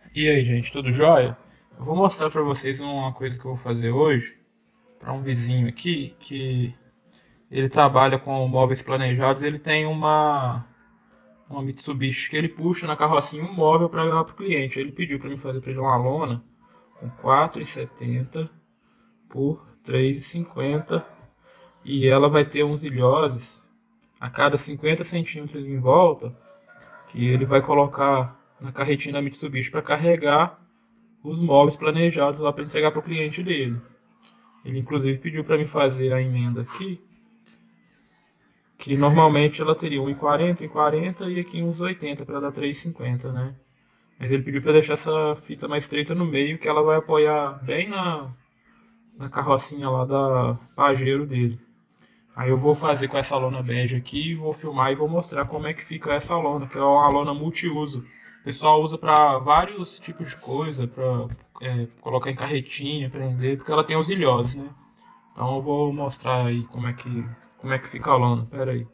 E aí, gente, tudo jóia? Eu vou mostrar pra vocês uma coisa que eu vou fazer hoje para um vizinho aqui que ele trabalha com móveis planejados. Ele tem uma Mitsubishi que ele puxa na carrocinha um móvel para levar para o cliente. Ele pediu para mim fazer para ele uma lona com 4,70 por 3,50 e ela vai ter uns ilhoses a cada 50 centímetros em volta que ele vai colocar na carretinha da Mitsubishi para carregar os móveis planejados lá para entregar para o cliente dele. Ele inclusive pediu para me fazer a emenda aqui, que normalmente ela teria 1,40 em 40 e aqui uns 80 para dar 3,50, né? Mas ele pediu para deixar essa fita mais estreita no meio, que ela vai apoiar bem na carrocinha lá da Pajero dele. Aí eu vou fazer com essa lona bege aqui, vou filmar e vou mostrar como é que fica essa lona, que é uma lona multiuso. O pessoal usa para vários tipos de coisa, para colocar em carretinha, prender, porque ela tem os ilhoses, né? Então eu vou mostrar aí como é que fica a lona. Pera aí.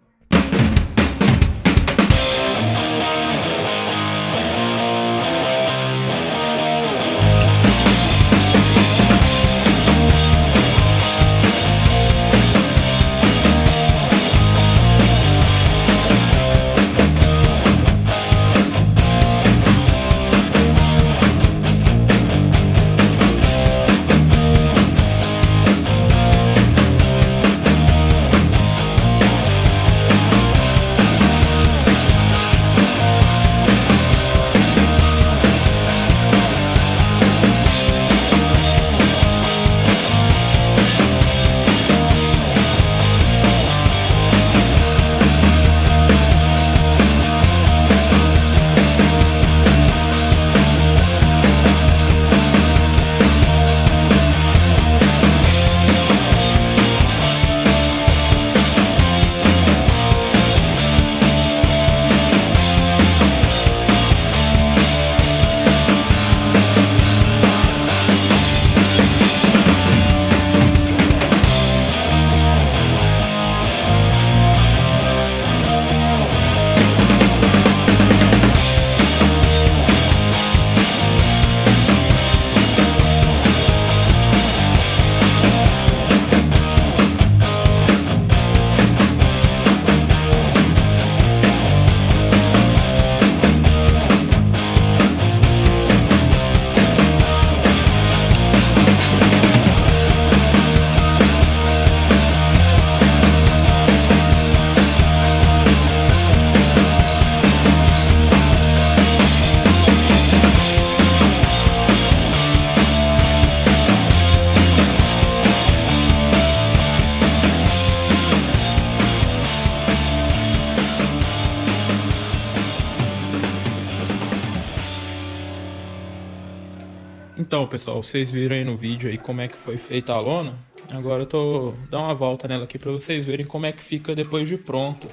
Então, pessoal, vocês viram aí no vídeo aí como é que foi feita a lona. Agora eu tô dando uma volta nela aqui para vocês verem como é que fica depois de pronto.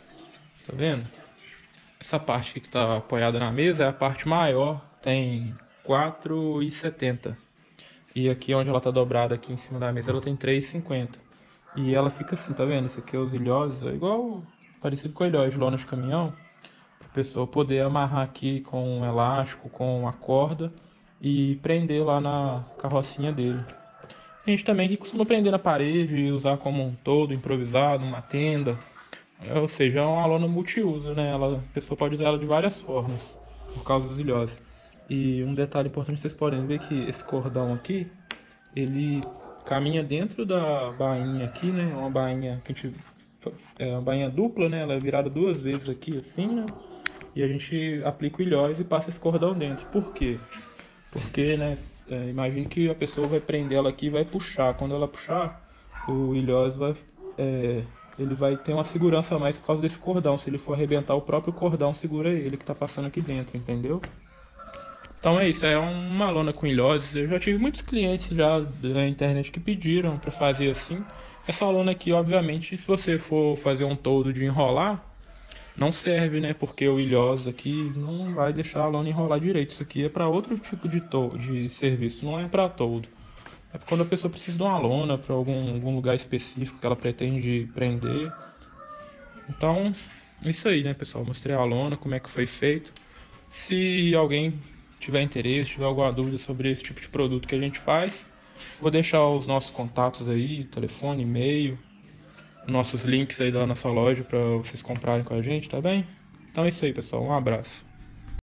Tá vendo? Essa parte aqui que tá apoiada na mesa é a parte maior, tem 4,70. E aqui onde ela tá dobrada aqui em cima da mesa, ela tem 3,50. E ela fica assim, tá vendo? Isso aqui é os ilhosos, é igual, parecido com ilhós de lona de caminhão. Para a pessoa poder amarrar aqui com um elástico, com a corda e prender lá na carrocinha dele. A gente também que costuma prender na parede e usar como um todo, improvisado, uma tenda. Ou seja, é uma lona multiuso, né? A pessoa pode usar ela de várias formas, por causa dos ilhoses. E um detalhe importante, vocês podem ver que esse cordão aqui, ele caminha dentro da bainha aqui, né? Uma bainha que a gente, é uma bainha dupla, né? Ela é virada duas vezes aqui, assim, né? E a gente aplica o ilhós e passa esse cordão dentro. Por quê? Porque, né, imagine que a pessoa vai prender ela aqui e vai puxar. Quando ela puxar, o ilhós ele vai ter uma segurança a mais por causa desse cordão. Se ele for arrebentar, o próprio cordão segura ele que está passando aqui dentro, entendeu? Então é isso, é uma lona com ilhoses. Eu já tive muitos clientes já da internet que pediram para fazer assim. Essa lona aqui, obviamente, se você for fazer um toldo de enrolar, não serve, né? Porque o ilhós aqui não vai deixar a lona enrolar direito. Isso aqui é para outro tipo de serviço, não é para toldo. É quando a pessoa precisa de uma lona para algum lugar específico que ela pretende prender. Então, isso aí, né, pessoal? Mostrei a lona, como é que foi feito. Se alguém tiver interesse, tiver alguma dúvida sobre esse tipo de produto que a gente faz, vou deixar os nossos contatos aí, telefone, e-mail, nossos links aí da nossa loja para vocês comprarem com a gente, tá bem? Então é isso aí, pessoal. Um abraço.